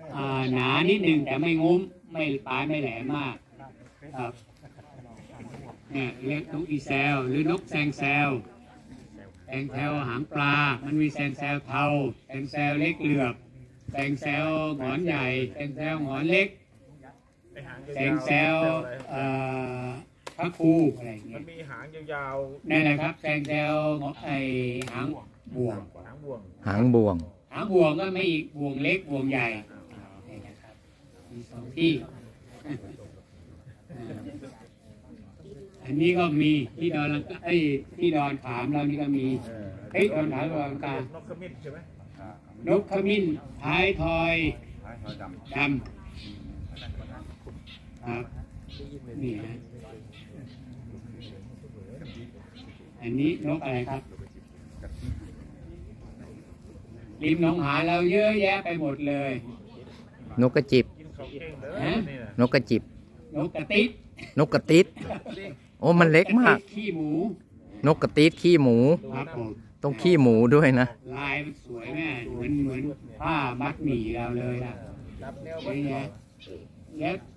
หนานิดหนึ่งแต่ไม่งุ้มไม่ปลายไม่แหลมมากครับเนี่ยเรียกนกอีแซวหรือนกแซงแซวแซงแซวหางปลามันมีแซงแซวเทาแซงแซวเล็กเหลือบแซงแซวหงอนใหญ่แซงแซวหงอนเล็กแซงแซวพระครูอะไรอย่างเงี้ยมันมีหางยาวๆนั่นแหละครับแซงแซวหางบ่วงหางบ่วงก็ไม่อีกบ่วงเล็กบ่วงใหญ่มีสองที่อันนี้ก็มีที่ดอนลังกาที่ดอนขามเรานี่ก็มีดอนขามดอนลังกานกขมิ้นใช่ไหมนกขมิ้นท้ายทอยดำครับนี่ฮะอันนี้นกอะไรครับริมหนองหานเราเยอะแยะไปหมดเลยนกกระจิบนกกระจิบนกกระติดนกกระติดโอ้มันเล็กมากขี้หมูนกกระติดขี้หมูต้องขี้หมูด้วยนะลายมันสวยแม่เหมือนผ้ามัดหมี่เราเลยนะแล้ว